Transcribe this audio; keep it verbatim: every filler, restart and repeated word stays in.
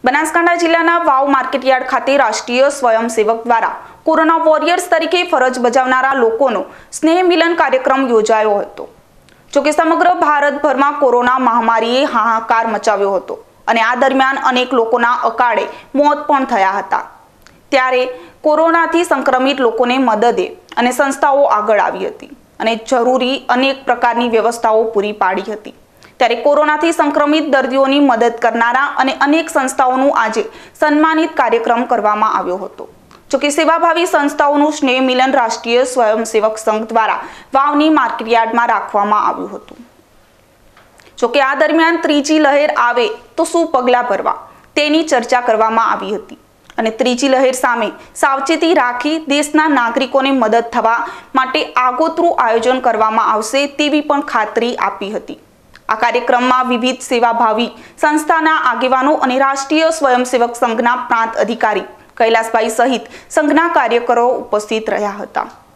બનાસકાંઠા જિલ્લાના વાવ માર્કેટયાર્ડ ખાતે રાષ્ટ્રીય સ્વયંસેવક દ્વારા કોરોના વોરિયર્સ તરીકે ફરજ બજાવનારા લોકોનો સ્નેહ મિલન કાર્યક્રમ યોજાયો હતો। જોકે સમગ્ર ભારતભરમાં કોરોના મહામારીએ હાહાકાર મચાવ્યો હતો અને આ દરમિયાન અનેક લોકોના અકાળે મોત પણ થયા હતા। ત્યારે કોરોનાથી સંક્રમિત લોકોને મદદે અને સંસ્થાઓ આગળ આવી હતી અને જરૂરી અનેક પ્રકારની વ્યવસ્થાઓ પૂરી પાડી હતી। ત્યારે કોરોનાથી સંક્રમિત દર્દીઓની મદદ કરનારા અને અનેક સંસ્થાઓનું આજે સન્માનિત કાર્યક્રમ કરવામાં આવ્યો હતો। જોકે સેવાભાવી સંસ્થાઓનું સ્નેહ મિલન રાષ્ટ્રીય સ્વયંસેવક સંઘ દ્વારા વાવની માર્કેટયાર્ડમાં રાખવામાં આવ્યું હતું। જોકે આ દરમિયાન ત્રીજી લહેર આવે તો શું પગલાં ભરવા તેની ચર્ચા કરવામાં આવી હતી અને ત્રીજી લહેર સામે સાવચેતી રાખી દેશના નાગરિકોને મદદ થવા માટે આગોતરું આયોજન કરવામાં આવશે તેવી પણ ખાતરી આપી હતી। આ કાર્યક્રમમાં વિવિધ સેવાભાવી સંસ્થાના આગેવાનો અને રાષ્ટ્રીય સ્વયંસેવક સંઘના પ્રાંત અધિકારી કૈલાસભાઈ સહિત સંઘના કાર્યકરો ઉપસ્થિત રહ્યા હતા।